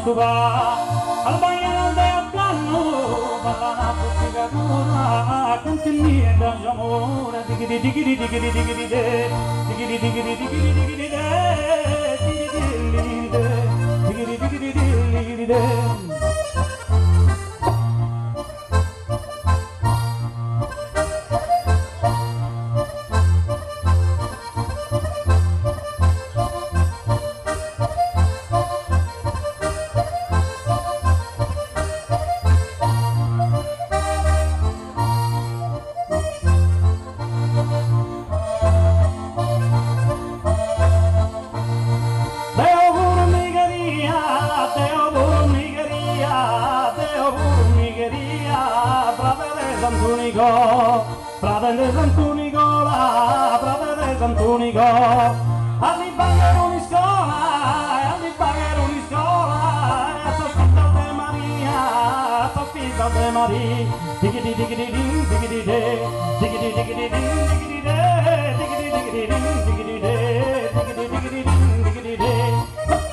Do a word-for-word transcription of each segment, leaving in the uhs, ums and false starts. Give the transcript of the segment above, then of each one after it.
stupa al bagno del canno parla una musica cura continui e da amore digiri digiri digiri digiri de digiri digiri digiri digiri de digiri digiri digiri digiri de fratello Sant'Unico, la fratello Sant'Unico, alli bagheru di scuola, alli bagheru di scuola, a soffitto de Maria, a soffitto de Maria, digidi digidi din, digidi de, digidi digidi din, digidi de, digidi digidi din, digidi de, digidi digidi din, digidi de.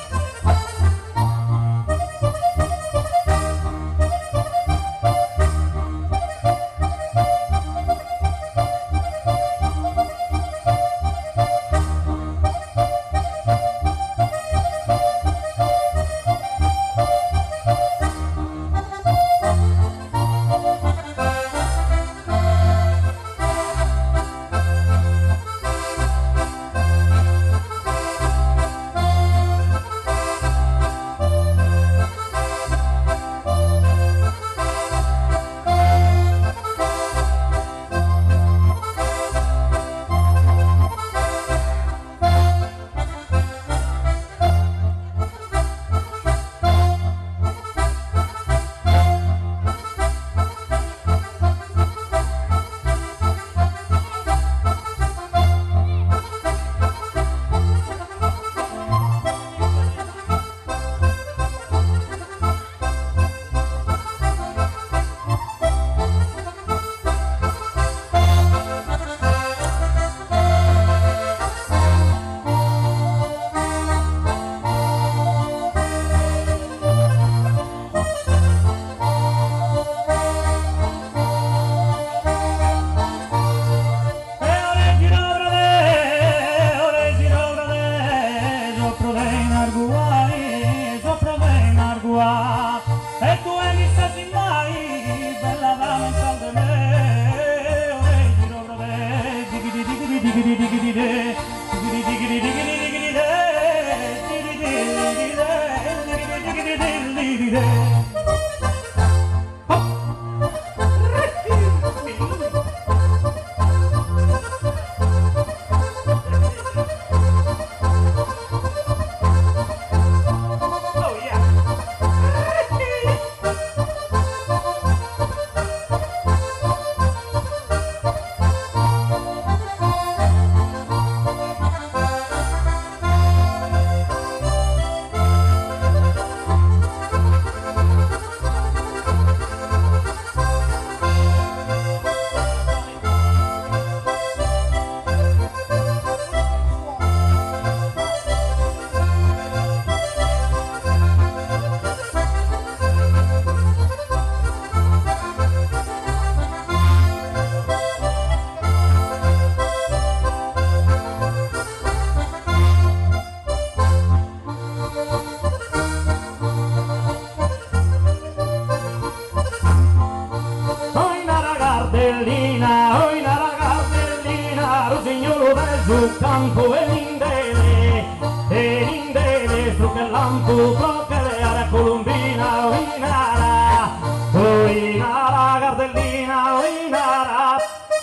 Sul campo e l'indele, e l'indele su che lampo prochere alla colombina, o inara, o inara, gardellina, o inara,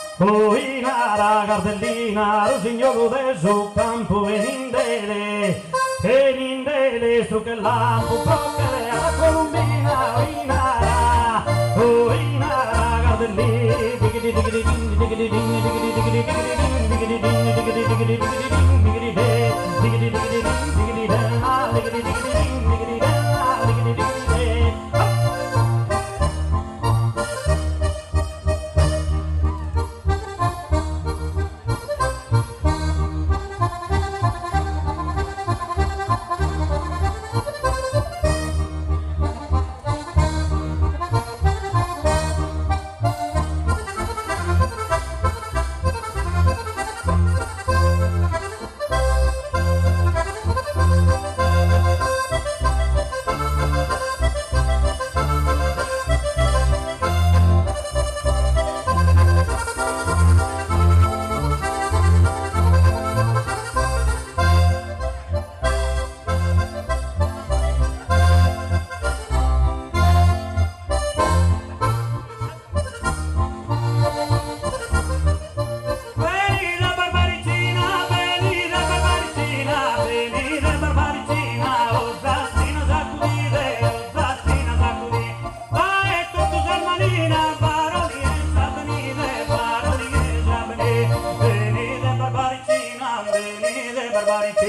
o inara, gardellina, rosignolo de su campo e l'indele, e l'indele su che lampo prochere alla colombina, o inara, o inara, gardellina, digidi digidi digidi digidi digidi digidi digidi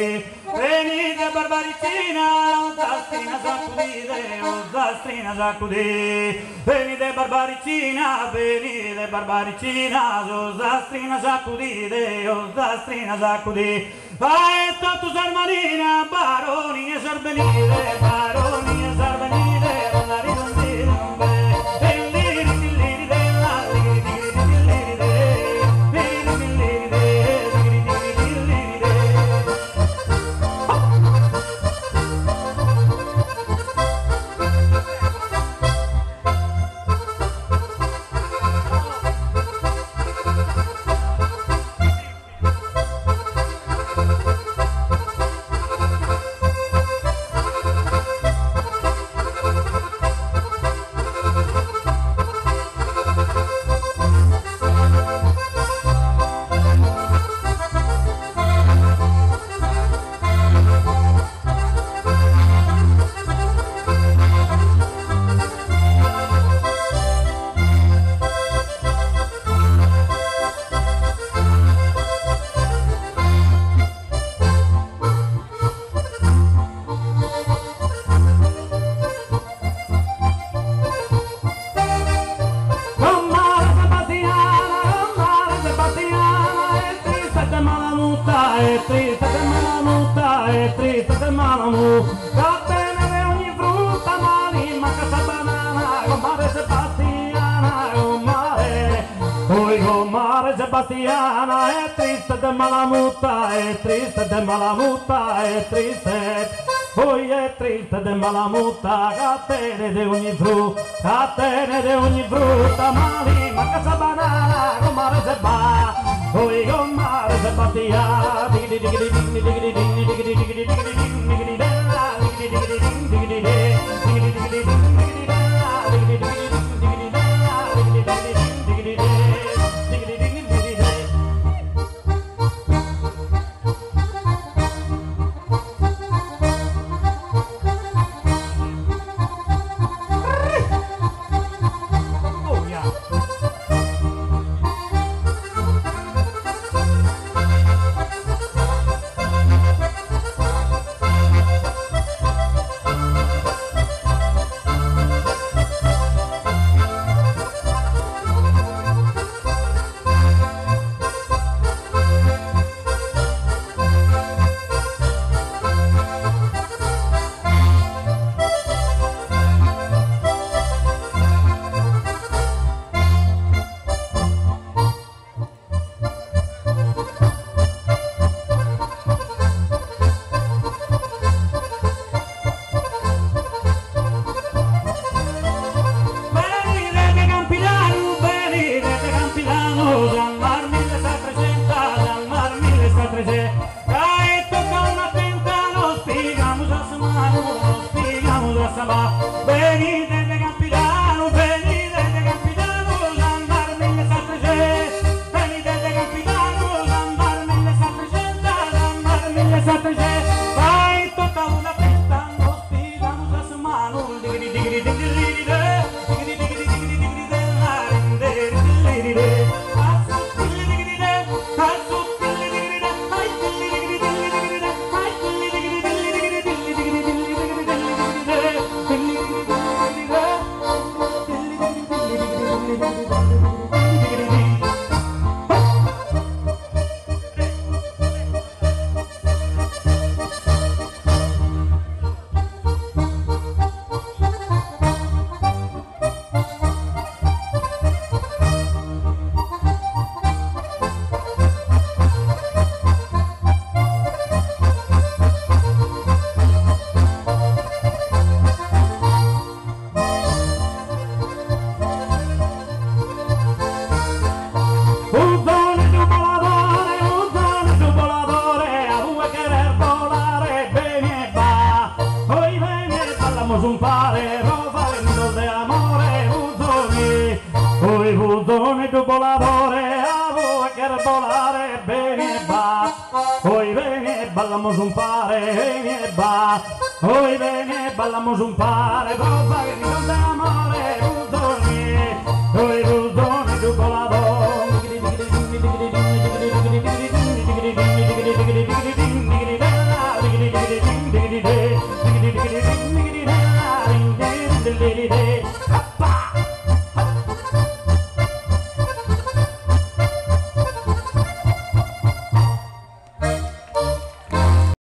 venite barbaricina, zastrina sacudite, oh zastrina sacudite, venite barbaricina, venite barbaricina, oh zastrina sacudite, oh zastrina sacudite, vai tutto sarmanina, baroni e sarbenite, baroni e sarbenite, la ridondine, è triste che me la mutta, è triste che me la mutta, da tenere ogni frutta, ma lì manca sta banana, comare Sebastiana, comare, oi comare Sebastiana, è triste che me la mutta, è triste che me la mutta, è triste, poi è triste che me la mutta, che tenere ogni frutta, che tenere ogni frutta, ma lì manca sta banana, comare Sebastiana. Oi comare Sebastiana, digidi digidi digidi digidi digidi digidi digidi digidi della, digidi digidi digidi digidi digidi digidi digidi della, digidi digidi digidi della, digidi digidi digidi digidi digidi digidi. Oh yeah. Venite de capitano, venite de capitano, andar mille settecento, venite de capitano, andar mille settecento, andar mille settecento, vai tutta una festa, non spiegamos a mano, digri digri digri digri digri digri digri digri della rendere digri digri un pare, rosa venido de amore, buzzoni, oi buzzoni tu volatore, a voi che volare bene va, oi bene ballamos un pare, bene va, oi bene ballamos un pare, rosa venido de amore, buzzoni, oi buzzoni tu volatore, eh.